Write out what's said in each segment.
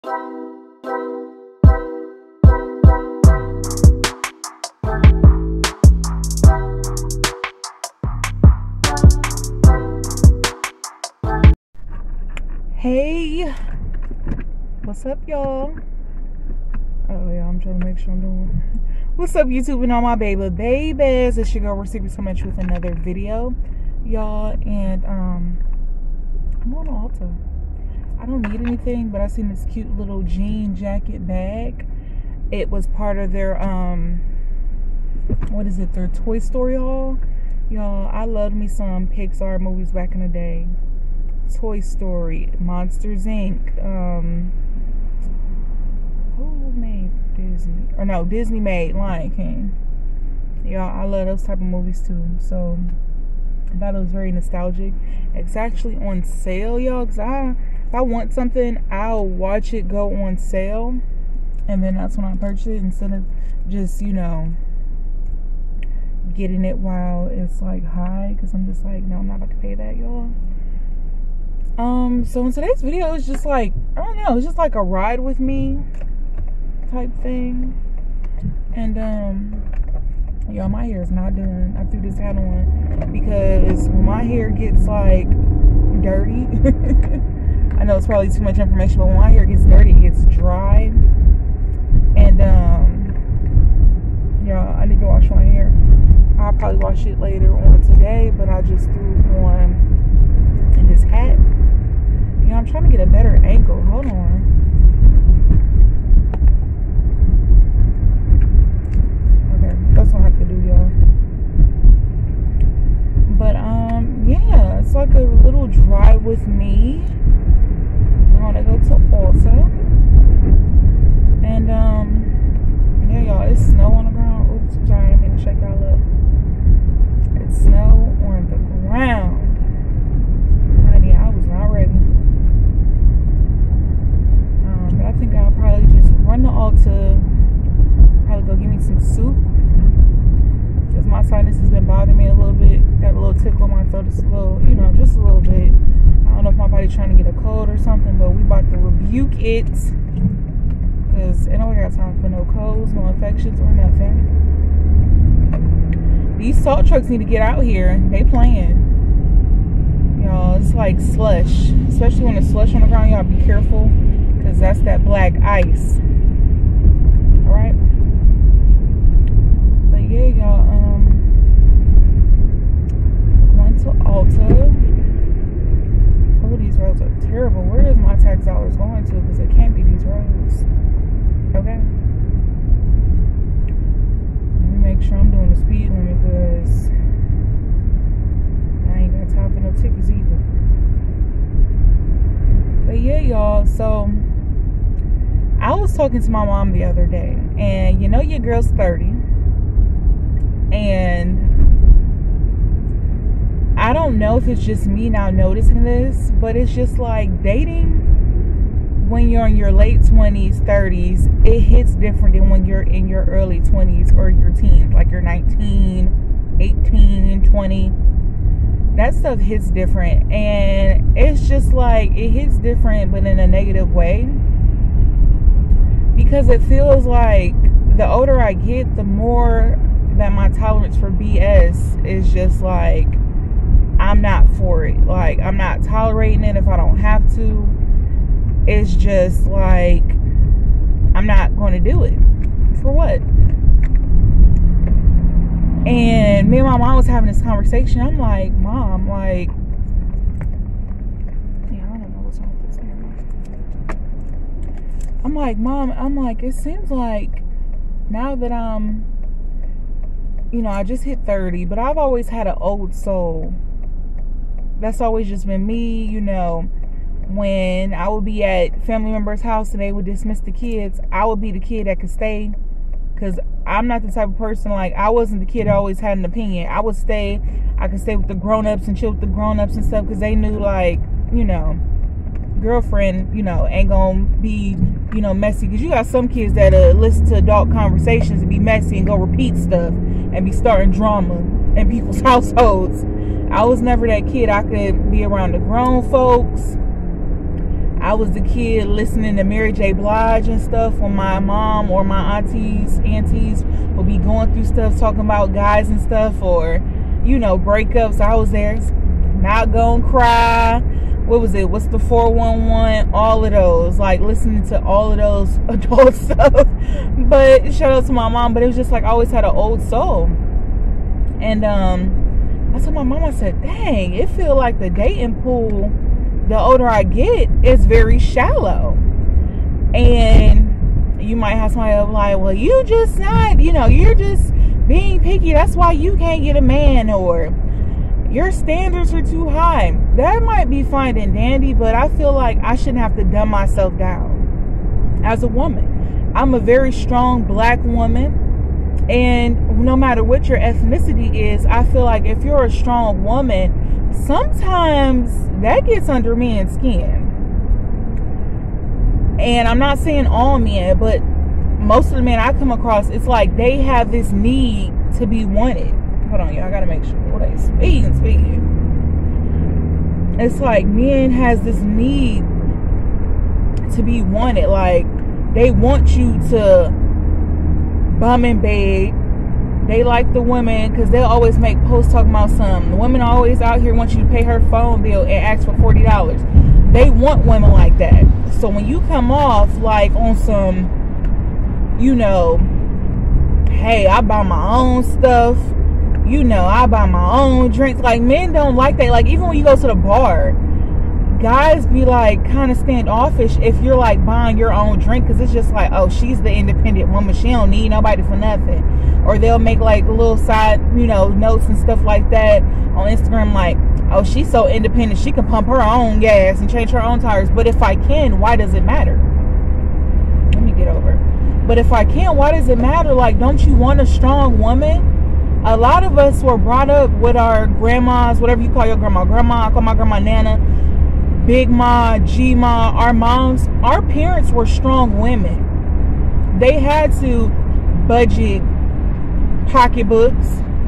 Hey, what's up, y'all? Oh yeah, I'm trying to make sure I'm doing. What's up, YouTube and all my babies? It's your girl Receivers coming at you with another video, y'all. And I'm on Ulta. I don't need anything, but I seen this cute little jean jacket bag. It was part of their what is it? Their Toy Story haul, y'all. I loved me some Pixar movies back in the day. Toy Story, Monsters Inc. Who made Disney? Or no, Disney made Lion King. Y'all, I love those type of movies too. So I thought it was very nostalgic. It's actually on sale, y'all. Cause if I want something, I'll watch it go on sale, and then that's when I purchase it instead of just, you know, getting it while it's like high. Cause I'm just like, no, I'm not about to pay that, y'all. So in today's video, it's just like, I don't know, it's just like a ride with me type thing. And y'all, my hair is not done. I threw this hat on because when my hair gets like dirty, I know it's probably too much information, but when my hair gets dirty, it gets dry. And y'all, I need to wash my hair. I'll probably wash it later on today, but I just threw on this hat. You know, I'm trying to get a better angle. Hold on. Okay, that's what I have to do, y'all. But yeah, it's like a little drive with me. We're gonna go to Ulta. And yeah, y'all, it's snow on the ground. Oops, I'm sorry, I didn't mean to shake y'all up. It's snow on the ground. Honey, I was not ready. But I think I'll probably just run to Ulta, probably go get me some soup, because my sinus has been bothering me a little bit. Got a little tickle in my throat, just a little, you know, just a little bit. I don't know if my body's trying to get a cold or something, but we about to rebuke it, because ain't nobody got time for no colds, no infections, or nothing. These salt trucks need to get out here. They playing. Y'all, it's like slush, especially when it's slush on the ground. Y'all be careful, because that's that black ice. All right, but yeah, y'all, going to Ulta. Oh, these roads are terrible. Where is my tax dollars going to? Because it can't be these roads. Okay, let me make sure I'm doing the speed limit, because I ain't got time for no tickets either. But yeah, y'all, so I was talking to my mom the other day, and you know your girl's 30, and I don't know if it's just me now noticing this, but it's just like dating when you're in your late 20s, 30s, it hits different than when you're in your early 20s or your teens, like you're 19, 18, 20. That stuff hits different, and it's just like, it hits different but in a negative way, because it feels like the older I get, the more that my tolerance for BS is just like, I'm not for it. Like, I'm not tolerating it if I don't have to. It's just like, I'm not going to do it. For what? And me and my mom was having this conversation. I'm like, Mom, like, yeah, I don't know what's wrong with this camera. I'm like, Mom, I'm like, it seems like now that I'm, you know, I just hit 30, but I've always had an old soul. That's always just been me, you know. When I would be at family members' house and they would dismiss the kids, I would be the kid that could stay. Because I'm not the type of person, like, I wasn't the kid that always had an opinion. I would stay. I could stay with the grown-ups and chill with the grown-ups and stuff, because they knew, like, you know, girlfriend, you know, ain't gonna be, you know, messy. Because you got some kids that listen to adult conversations and be messy and go repeat stuff and be starting drama in people's households. I was never that kid. I could be around the grown folks. I was the kid listening to Mary J. Blige and stuff when my mom or my aunties would be going through stuff, talking about guys and stuff, or, you know, breakups. I was there, not gonna cry. What was it? What's the 411? All of those. Like, listening to all of those adult stuff. But shout out to my mom. But it was just like, I always had an old soul. And I told my mom, I said, dang, it feel like the dating pool, the older I get, is very shallow. And you might have somebody like, well, you just not, you know, you're just being picky. That's why you can't get a man, or your standards are too high. That might be fine and dandy, but I feel like I shouldn't have to dumb myself down as a woman. I'm a very strong black woman, and no matter what your ethnicity is, I feel like if you're a strong woman, sometimes that gets under men's skin. And I'm not saying all men, but most of the men I come across, it's like they have this need to be wanted. Hold on, y'all, I gotta make sure. What they speaking. It's like men has this need to be wanted. Like, they want you to bum and beg. They like the women because they'll always make posts talking about something. The women always out here want you to pay her phone bill and ask for $40. They want women like that. So when you come off like on some, you know, hey, I buy my own stuff, you know, I buy my own drinks. Like, men don't like that. Like, even when you go to the bar, guys be like kind of standoffish if you're like buying your own drink, because it's just like, oh, she's the independent woman, she don't need nobody for nothing. Or they'll make like little side, you know, notes and stuff like that on Instagram, like, oh, she's so independent, she can pump her own gas and change her own tires. But if I can, why does it matter? Let me get over. But if I can, why does it matter? Like, don't you want a strong woman? A lot of us were brought up with our grandmas, whatever you call your grandma. Grandma, I call my grandma Nana, Big Ma, G Ma. Our moms, our parents were strong women. They had to budget pocketbooks.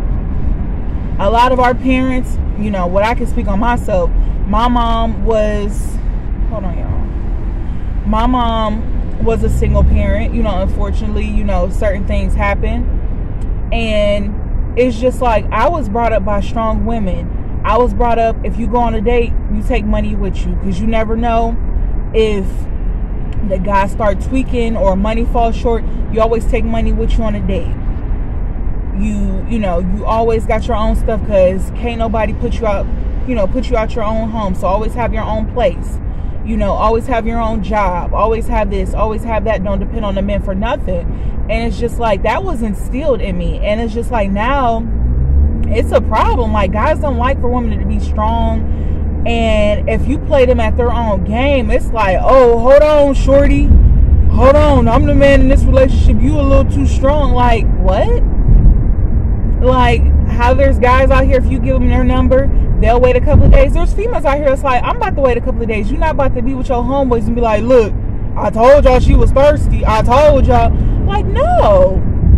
A lot of our parents, you know, what I can speak on myself, my mom was, hold on, y'all. My mom was a single parent. You know, unfortunately, you know, certain things happen. And it's just like, I was brought up by strong women. I was brought up, if you go on a date, you take money with you, because you never know if the guy start tweaking or money falls short. You always take money with you on a date. You know, you always got your own stuff, because can't nobody put you out, you know, put you out your own home. So always have your own place. You know, always have your own job. Always have this, always have that. Don't depend on the men for nothing. And it's just like, that was instilled in me. And it's just like, now it's a problem. Like, guys don't like for women to be strong. And if you play them at their own game, it's like, oh, hold on, shorty. Hold on, I'm the man in this relationship. You a little too strong. Like, what? Like, how there's guys out here, if you give them their number, they'll wait a couple of days. There's females out here, it's like, I'm about to wait a couple of days. You're not about to be with your homeboys and be like, look, I told y'all she was thirsty. I told y'all. Like, no.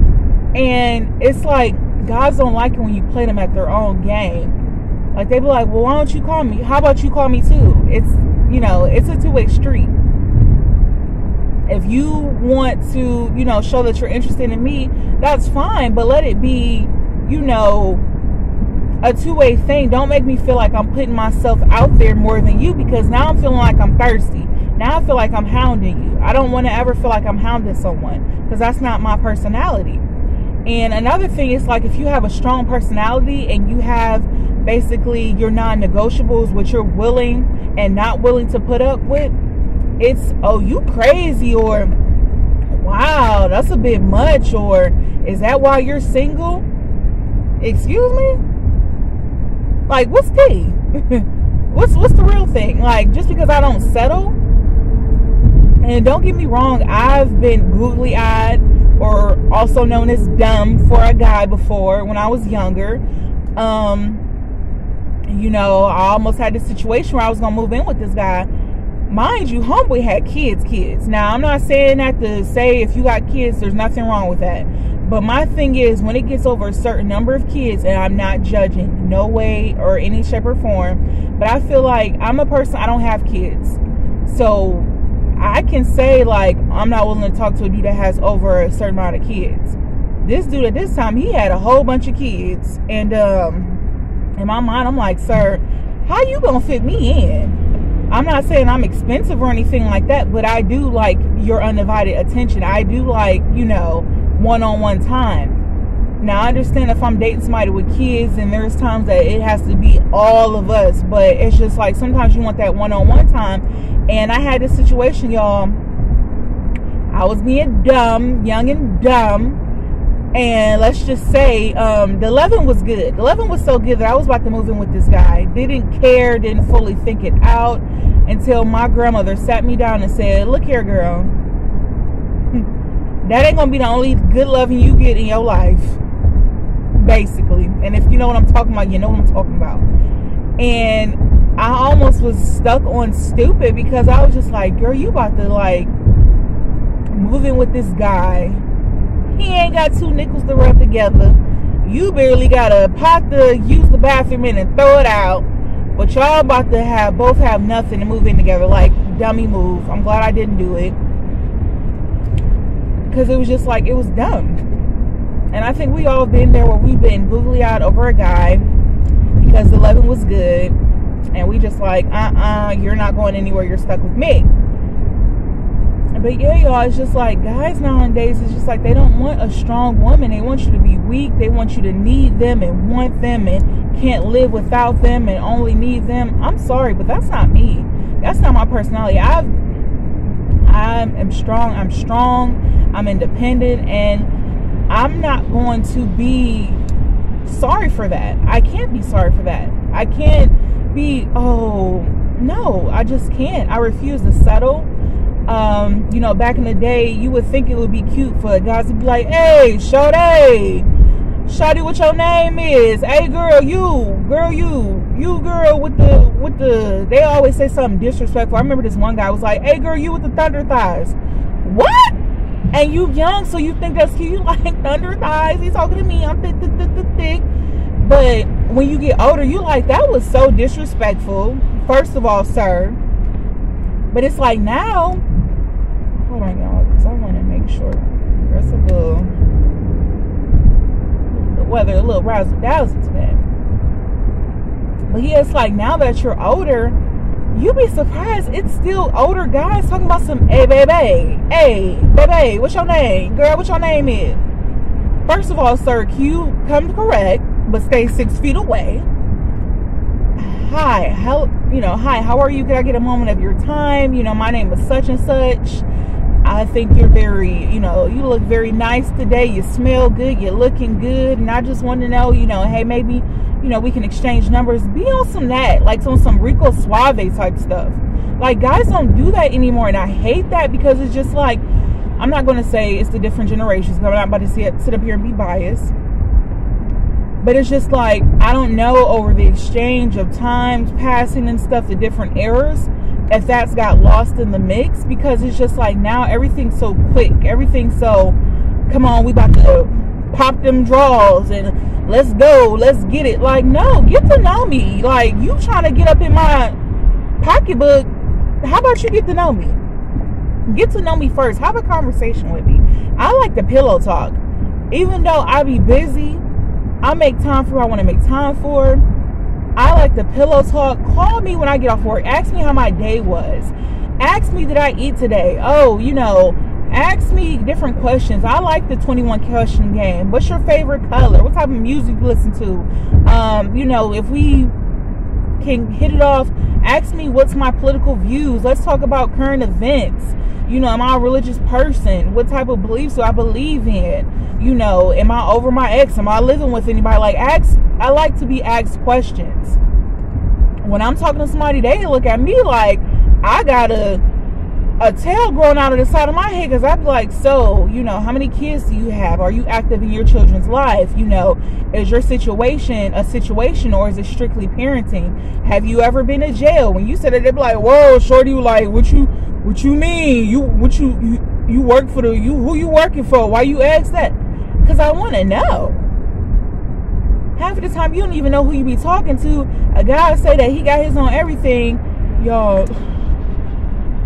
And it's like, guys don't like it when you play them at their own game. Like, they be like, well, why don't you call me? How about you call me too? It's, you know, it's a two-way street. If you want to, you know, show that you're interested in me, that's fine. But let it be, you know, a two-way thing. Don't make me feel like I'm putting myself out there more than you, because now I'm feeling like I'm thirsty. Now I feel like I'm hounding you. I don't want to ever feel like I'm hounding someone, because that's not my personality. And another thing is, like, if you have a strong personality and you have basically your non-negotiables, what you're willing and not willing to put up with, it's, oh, you crazy, or wow, that's a bit much, or is that why you're single? Excuse me? Like, what's tea? what's the real thing? Like, just because I don't settle. And don't get me wrong, I've been googly-eyed, or also known as dumb, for a guy before when I was younger. You know, I almost had this situation where I was gonna move in with this guy. Mind you, homeboy had kids. Now, I'm not saying that to say if you got kids, there's nothing wrong with that. But my thing is, when it gets over a certain number of kids, and I'm not judging, no way or any shape or form, but I feel like I'm a person, I don't have kids. So I can say, like, I'm not willing to talk to a dude that has over a certain amount of kids. This dude at this time, he had a whole bunch of kids. And in my mind, I'm like, sir, how you gonna fit me in? I'm not saying I'm expensive or anything like that, but I do like your undivided attention. I do like, you know, one-on-one time. Now, I understand if I'm dating somebody with kids and there's times that it has to be all of us, but it's just like sometimes you want that one-on-one time. And I had this situation, y'all. I was being dumb, young and dumb. And let's just say the 11 was good. The 11 was so good that I was about to move in with this guy. Didn't care, didn't fully think it out until my grandmother sat me down and said, look here, girl. That ain't going to be the only good loving you get in your life. Basically. And if you know what I'm talking about, you know what I'm talking about. And I almost was stuck on stupid because I was just like, girl, you about to like move in with this guy. He ain't got 2 nickels to rub together. You barely got a pot to use the bathroom in and throw it out. But y'all about to both have nothing to move in together. Like, dummy move. I'm glad I didn't do it. Because it was just like, it was dumb. And I think we all been there where we've been googly eyed over a guy because the 11 was good. And we just like, you're not going anywhere. You're stuck with me. But yeah, y'all, it's just like guys nowadays, it's just like they don't want a strong woman. They want you to be weak. They want you to need them and want them and can't live without them and only need them. I'm sorry, but that's not me. That's not my personality. I am strong. I'm strong. I'm independent. And I'm not going to be sorry for that. I can't be sorry for that. I can't be, oh, no, I just can't. I refuse to settle. You know, back in the day, you would think it would be cute for guys to be like, hey, shawty, what your name is? Hey, girl, you girl with the, they always say something disrespectful. I remember this one guy was like, hey, girl, you with the thunder thighs. What? And you young, so you think that's cute. You like thunder thighs. He's talking to me. I'm thick. But when you get older, you like, that was so disrespectful. First of all, sir. But it's like now, hold on, y'all, because I want to make sure there's a little, the weather, a little razzle-dazzle today. But yeah, it's like now that you're older, you'd be surprised. It's still older guys talking about some, hey, baby, what's your name? Girl, what your name is? First of all, sir, you come correct, but stay 6 feet away. Hi, how are you? Can I get a moment of your time? You know, my name is such and such. I think you're very, you look very nice today. You smell good. You're looking good. And I just want to know, hey, maybe, we can exchange numbers. Be on some that, like on some Rico Suave type stuff. Like, guys don't do that anymore. And I hate that because it's just like, I'm not going to say it's the different generations. I'm not about to sit up here and be biased. But it's just like, I don't know, over the exchange of times passing and stuff, the different eras, if that's got lost in the mix. Because it's just like now everything's so quick. Everything's so, come on, we about to pop them draws and let's go, let's get it. Like, no, get to know me. Like, you trying to get up in my pocketbook. How about you get to know me? Get to know me first. Have a conversation with me. I like the pillow talk. Even though I be busy, I make time for who I want to make time for. I like the pillow talk. Call me when I get off work. Ask me how my day was. Ask me, did I eat today? Oh, ask me different questions. I like the 21 question game. What's your favorite color? What type of music you listen to? If we can hit it off, ask me what's my political views. Let's talk about current events. Am I a religious person? What type of beliefs do I believe in? Am I over my ex? Am I living with anybody? Like, I like to be asked questions. When I'm talking to somebody, they look at me like I got a tail growing out of the side of my head, because I'd be like, so, how many kids do you have? Are you active in your children's life? Is your situation a situation, or is it strictly parenting? Have you ever been to jail? When you said it, they'd be like, whoa, shorty, like, what you mean? You work for who you working for? Why you ask that? Because I want to know. Half of the time, you don't even know who you be talking to. A guy say that he got his own everything. Y'all,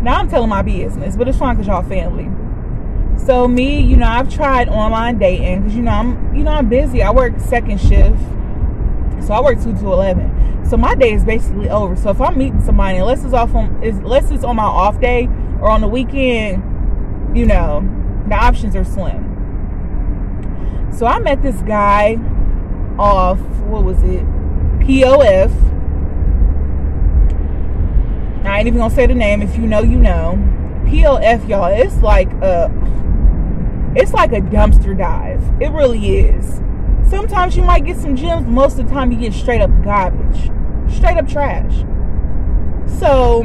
Now I'm telling my business, but it's fine because y'all family. So me, you know, I've tried online dating because, you know, I'm busy. I work second shift. So I work 2 to 11. So my day is basically over. So if I'm meeting somebody, unless it's on my off day or on the weekend, you know, the options are slim. So I met this guy off, what was it? POF. I ain't even gonna say the name. If you know, you know. POF, y'all, it's like a dumpster dive. It really is. Sometimes you might get some gems. Most of the time you get straight up garbage. Straight up trash. So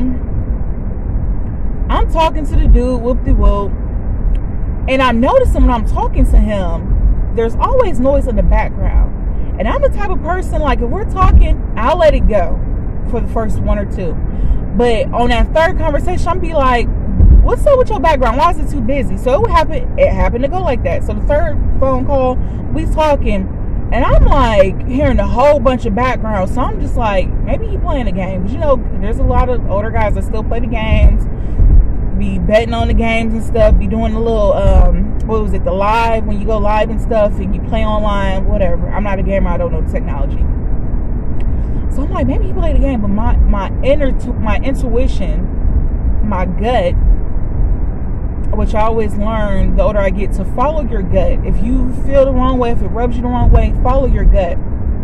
I'm talking to the dude, whoop-de-whoop. And I'm noticing when I'm talking to him, there's always noise in the background. And I'm the type of person, like, if we're talking, I'll let it go for the first 1 or 2. But on that third conversation, I'm be like, what's up with your background? Why is it too busy? So it happened to go like that. So the third phone call, we talking, and I'm like hearing a whole bunch of background. So I'm just like, maybe he playing a game. Because, you know, there's a lot of older guys that still play the games, be betting on the games and stuff, be doing the little, what was it, the live, when you go live and stuff, and you play online, whatever. I'm not a gamer, I don't know the technology. So I'm like, maybe he played the game, but my intuition, my gut, which I always learn the older I get, to follow your gut. If you feel the wrong way, if it rubs you the wrong way, follow your gut.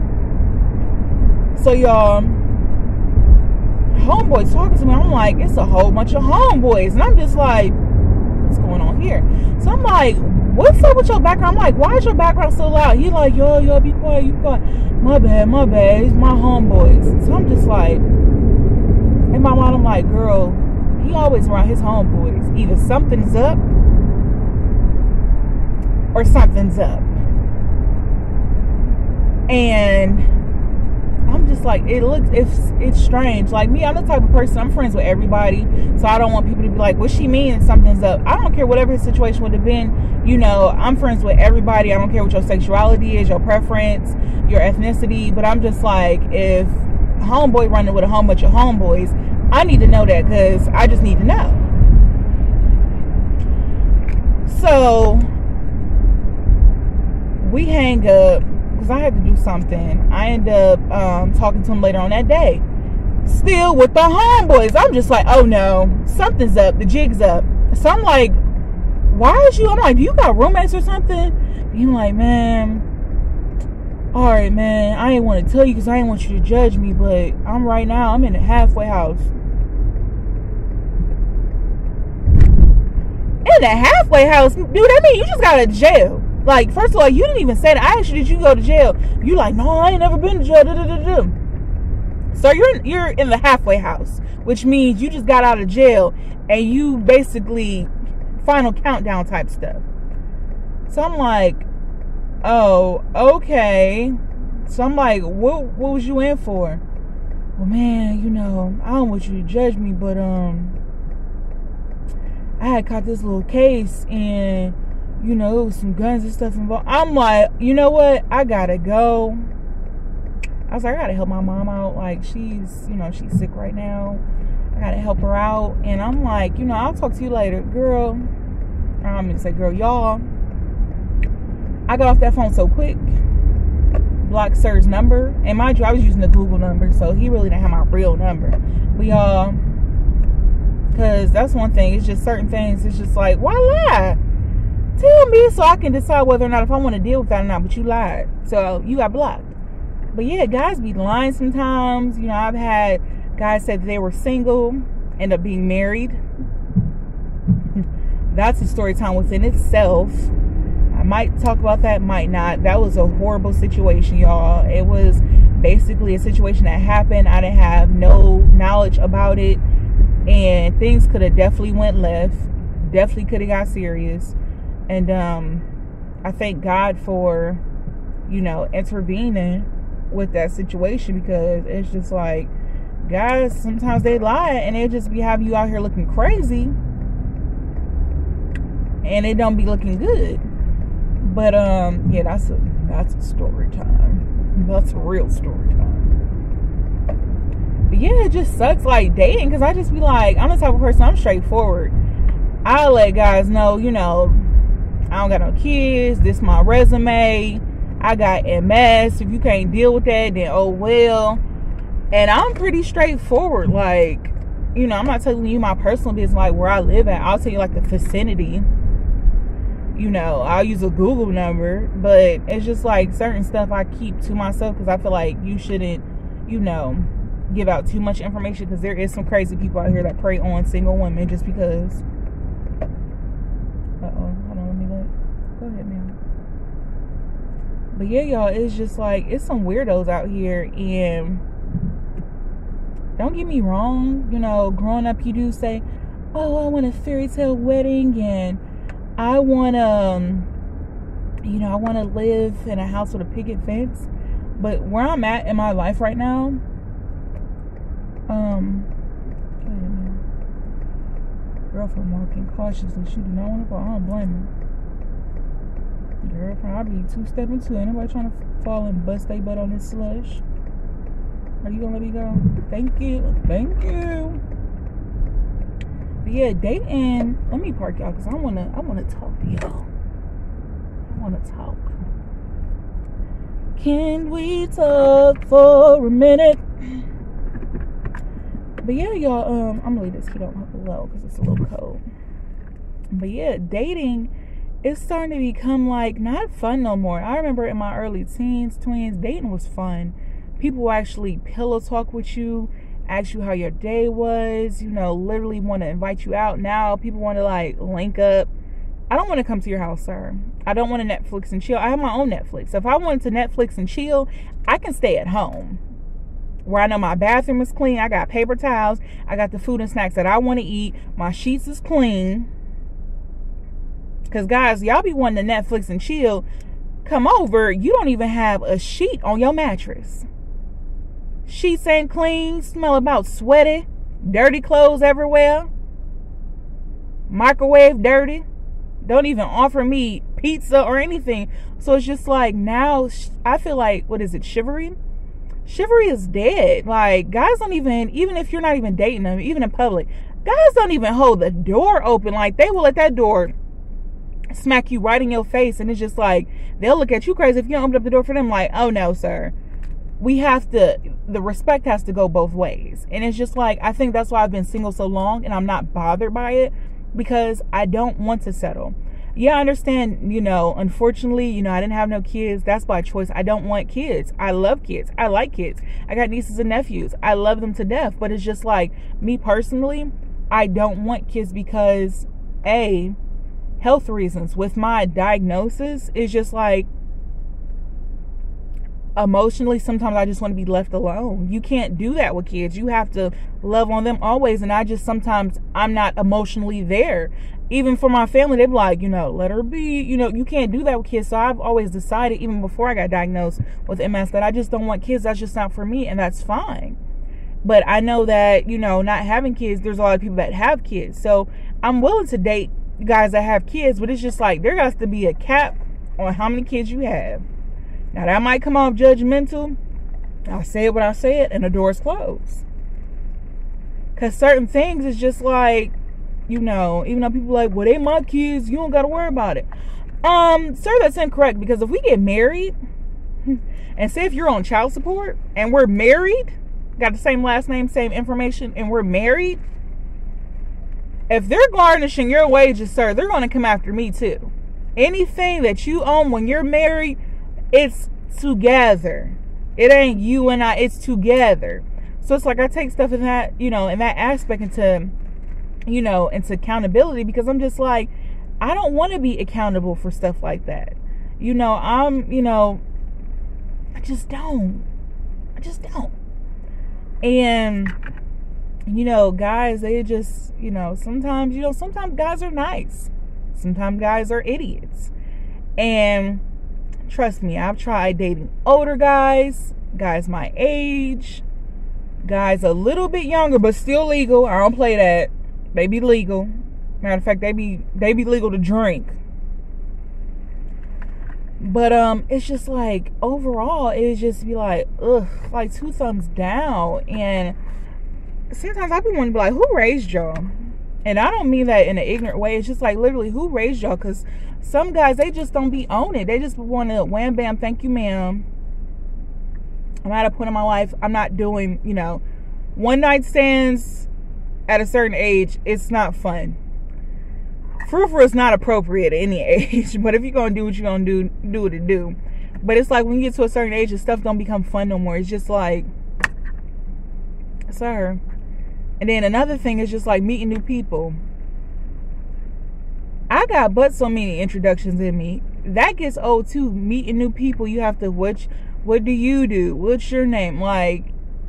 So y'all, homeboys talking to me, I'm like, it's a whole bunch of homeboys, and I'm just like, what's going on here? So I'm like, what's up with your background? I'm like, why is your background so loud? He like, yo, be quiet, you quiet. My bad, it's my homeboys. So I'm just like, in my mind, I'm like, girl, he always around his homeboys. Either something's up or something's up. And I'm just like, it's strange. Like me, I'm the type of person, I'm friends with everybody. So I don't want people to be like, what she mean something's up? I don't care whatever his situation would have been. You know, I'm friends with everybody. I don't care what your sexuality is, your preference, your ethnicity. But I'm just like, if homeboy running with a whole bunch of homeboys, I need to know that, because I just need to know. So we hang up because I had to do something. I end up talking to him later on that day, still with the homeboys. I'm just like, oh no, something's up, the jig's up. So I'm like, why is you? I'm like, do you got roommates or something? He's like, man, all right, man, I ain't want to tell you because I ain't want you to judge me, but I'm in a halfway house. In a halfway house? Dude, that mean you just got out of jail. Like, first of all, you didn't even say that. I asked you, did you go to jail? You like, no, I ain't never been to jail. So you're in the halfway house, which means you just got out of jail and you basically final countdown type stuff. So I'm like, oh, okay. So I'm like, what was you in for? Well, man, you know, I don't want you to judge me, but I had caught this little case, and you know, it was some guns and stuff involved. I'm like, you know what? I gotta go. I was like, I gotta help my mom out. Like, she's sick right now. I gotta help her out. And I'm like, you know, I'll talk to you later, girl. I'm gonna say, girl, y'all. I got off that phone so quick. Blocked Sir's number. And mind you, I was using the Google number, so he really didn't have my real number. But y'all, because that's one thing. It's just certain things. It's just like, why lie? Tell me so I can decide whether or not if I want to deal with that or not. But you lied, so you got blocked. But yeah, guys be lying sometimes. You know, I've had guys say that they were single, end up being married. That's a story time within itself. I might talk about that, might not. That was a horrible situation, y'all. It was basically a situation that happened. I didn't have no knowledge about it, and things could have definitely went left. Definitely could have got serious. And I thank God for, you know, intervening with that situation, because it's just like, guys, sometimes they lie and they just be having you out here looking crazy, and it don't be looking good. But yeah, that's a story time. That's a real story time. But yeah, it just sucks like dating, because I just be like, I'm the type of person, I'm straightforward. I let guys know, you know, I don't got no kids, this my resume, I got MS. If you can't deal with that, then oh well. And I'm pretty straightforward. Like, you know, I'm not telling you my personal business, like where I live at. I'll tell you like the vicinity. You know, I'll use a Google number, but it's just like certain stuff I keep to myself, because I feel like you shouldn't, you know, give out too much information, because there is some crazy people out here that prey on single women just because. Hold on, let me look. Go ahead, ma'am. But yeah, y'all, it's just like, it's some weirdos out here. And don't get me wrong, you know, growing up, you do say, oh, I want a fairy tale wedding, and I want to, you know, I want to live in a house with a picket fence. But where I'm at in my life right now, go ahead, man. Girlfriend walking cautiously. She do not want to fall. I don't blame her. Girlfriend, I'll be two-stepping too. Ain't nobody trying to fall and bust their butt on this slush. Are you gonna let me go? Thank you. Thank you. But yeah, dating. Let me park y'all, because I wanna talk to y'all. I wanna talk. Can we talk for a minute? But yeah, y'all, I'm gonna leave this heat on low because it's a little cold. But yeah, dating is starting to become like not fun no more. I remember in my early teens, dating was fun. People actually pillow talk with you, ask you how your day was, you know, literally want to invite you out. Now people want to like link up. I don't want to come to your house, sir. I don't want to Netflix and chill. I have my own Netflix. So if I wanted to Netflix and chill, I can stay at home, where I know my bathroom is clean. I got paper towels. I got the food and snacks that I want to eat. My sheets is clean. Because, guys, y'all be wanting to Netflix and chill. Come over. You don't even have a sheet on your mattress. Sheets ain't clean. Smell about sweaty. Dirty clothes everywhere. Microwave dirty. Don't even offer me pizza or anything. So it's just like now I feel like, what is it, chivalry? Chivalry is dead. Like, guys don't even if you're not even dating them, even in public, guys don't even hold the door open. Like, they will let that door smack you right in your face, and it's just like they'll look at you crazy if you don't open up the door for them. Like, oh no, sir. The respect has to go both ways. And it's just like, I think that's why I've been single so long and I'm not bothered by it, because I don't want to settle. Yeah, I understand, you know, unfortunately, you know, I didn't have no kids. That's by choice. I don't want kids. I love kids. I like kids. I got nieces and nephews. I love them to death. But it's just like, me personally, I don't want kids because, A, health reasons. With my diagnosis, it's just like, emotionally, sometimes I just want to be left alone. You can't do that with kids. You have to love on them always. And I just, sometimes I'm not emotionally there. Even for my family, they're like, you know, let her be. You know, you can't do that with kids. So I've always decided, even before I got diagnosed with MS, that I just don't want kids. That's just not for me, and that's fine. But I know that, you know, not having kids, there's a lot of people that have kids. So I'm willing to date guys that have kids, but it's just like, there has to be a cap on how many kids you have. Now, that might come off judgmental. I say what I said, and the door's closed. Because certain things is just like, you know, even though people are like, well, they my kids, you don't got to worry about it. Sir, that's incorrect. Because if we get married, and say if you're on child support, and we're married, got the same last name, same information, and we're married, if they're garnishing your wages, sir, they're going to come after me too. Anything that you own when you're married, it's together. It ain't you and I, it's together. So it's like, I take stuff in that, you know, in that aspect into, you know, into accountability, because I'm just like, I don't want to be accountable for stuff like that. You know, you know, I just don't. And, you know, guys, they just, you know, sometimes guys are nice. Sometimes guys are idiots. And trust me, I've tried dating older guys my age, guys a little bit younger, but still legal. I don't play that. They be legal. Matter of fact, they be legal to drink. But it's just like, overall, it's just be like, ugh, like 2 thumbs down. And sometimes I be wanting to be like, who raised y'all? And I don't mean that in an ignorant way. It's just like, literally, who raised y'all? Because some guys, they just don't be on it. They just want to wham bam, thank you ma'am, I'm at a point in my life, I'm not doing, you know, one night stands at a certain age. It's not fun. Frou is not appropriate at any age. But if you're going to do what you're going to do what it do. But it's like when you get to a certain age, the stuff don't become fun no more. It's just like, sir. And then another thing is just like meeting new people. I got but so many introductions in me. That gets old too. Meeting new people, you have to, what do you do? What's your name? Like,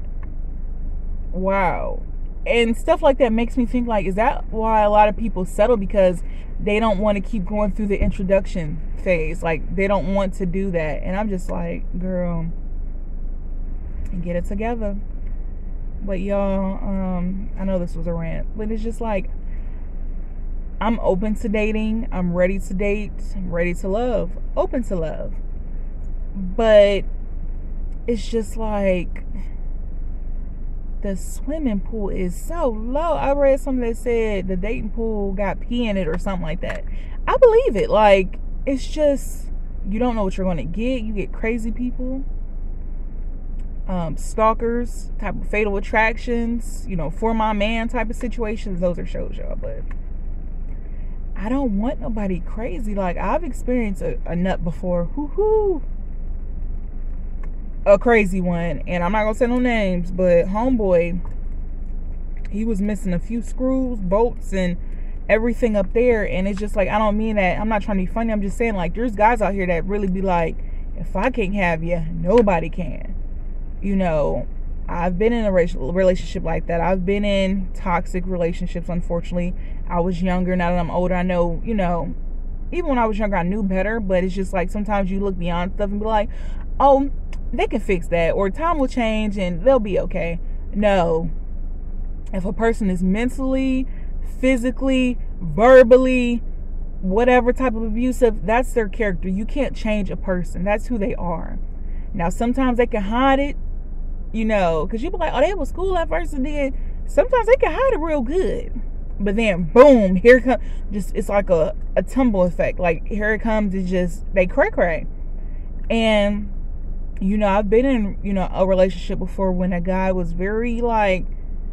wow. And stuff like that makes me think, like, is that why a lot of people settle? Because they don't want to keep going through the introduction phase. Like, they don't want to do that. And I'm just like, girl, get it together. But y'all, I know this was a rant, but it's just like, I'm open to dating. I'm ready to date. I'm ready to love. Open to love. But it's just like, the swimming pool is so low. I read something that said the dating pool got pee in it or something like that. I believe it. Like, it's just, you don't know what you're going to get. You get crazy people. Stalkers, type of fatal attractions, you know, for my man type of situations. Those are shows, y'all. But I don't want nobody crazy. Like, I've experienced a nut before. A crazy one. And I'm not gonna say no names, but homeboy, he was missing a few screws, bolts, and everything up there. And it's just like, I don't mean that, I'm not trying to be funny. I'm just saying, like, there's guys out here that really be like, if I can't have you, nobody can. You know, I've been in a relationship like that. I've been in toxic relationships, unfortunately. I was younger. Now that I'm older, I know, you know, even when I was younger, I knew better. But it's just like, sometimes you look beyond stuff and be like, oh, they can fix that, or time will change and they'll be okay. No. If a person is mentally, physically, verbally, whatever type of abusive, that's their character. You can't change a person. That's who they are. Now, sometimes they can hide it, you know, because you be like, oh, they was cool at first, and then sometimes they can hide it real good. But then, boom, here it comes. Just, it's like a tumble effect. Like, here it comes. It's just, they cray. And, you know, I've been in, you know, a relationship before when a guy was very, like,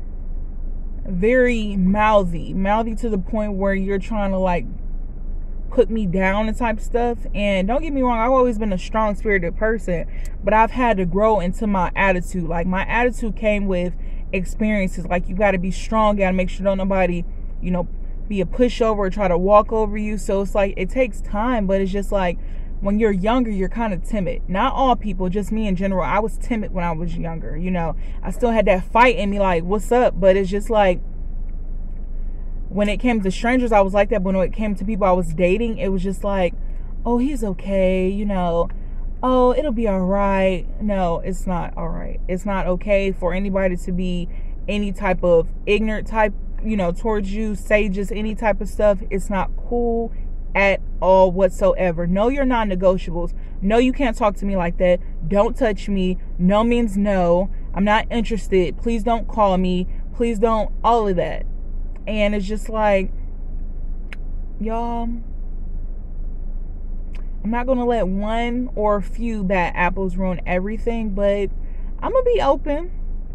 very mouthy to the point where you're trying to, like, put me down and type stuff. And don't get me wrong, I've always been a strong spirited person, but I've had to grow into my attitude. Like, my attitude came with experiences. Like, you got to be strong, got to make sure don't nobody, you know, be a pushover or try to walk over you. So it's like, it takes time, but it's just like, when you're younger, you're kind of timid. Not all people, just me in general. I was timid when I was younger, you know. I still had that fight in me, like, what's up? But it's just like, when it came to strangers, I was like that. But when it came to people I was dating, it was just like, oh, he's okay, you know. Oh, it'll be all right. No, it's not all right. It's not okay for anybody to be any type of ignorant type, you know, towards you, say just any type of stuff. It's not cool at all whatsoever. Know your non-negotiables. No, you can't talk to me like that. Don't touch me. No means no. I'm not interested. Please don't call me. Please don't. All of that. And it's just like, y'all, I'm not gonna let one or a few bad apples ruin everything, but I'm gonna be open.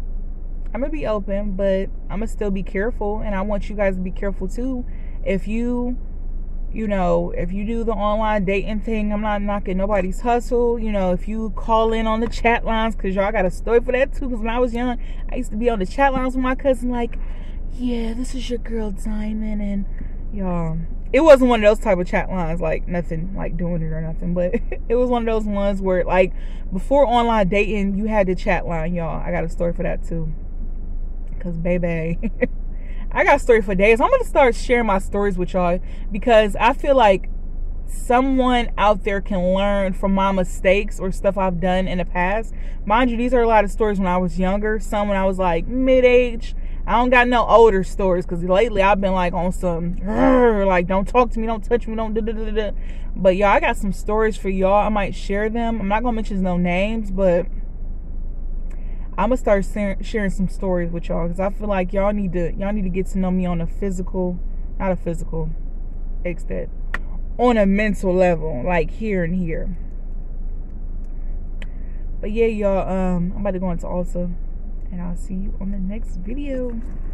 But I'm gonna still be careful, and I want you guys to be careful too. If you know, if you do the online dating thing, I'm not knocking nobody's hustle. You know, if you call in on the chat lines, because y'all got a story for that too. Because when I was young, I used to be on the chat lines with my cousin, like, yeah, this is your girl Diamond. And y'all, it wasn't one of those type of chat lines, like nothing like doing it or nothing. But it was one of those ones where, like, before online dating, you had the chat line, y'all. I got a story for that too. Because, baby, I got a story for days. I'm going to start sharing my stories with y'all because I feel like someone out there can learn from my mistakes or stuff I've done in the past. Mind you, these are a lot of stories when I was younger. Some when I was like mid-age. I don't got no older stories because lately I've been like on some, like, don't talk to me, don't touch me, don't da-da-da-da. But y'all, I got some stories for y'all. I might share them. I'm not going to mention no names, but I'm gonna start sharing some stories with y'all, because I feel like y'all need to get to know me on a physical, not a physical extent, on a mental level, like here and here. But yeah, y'all, I'm about to go into Ulta, and I'll see you on the next video.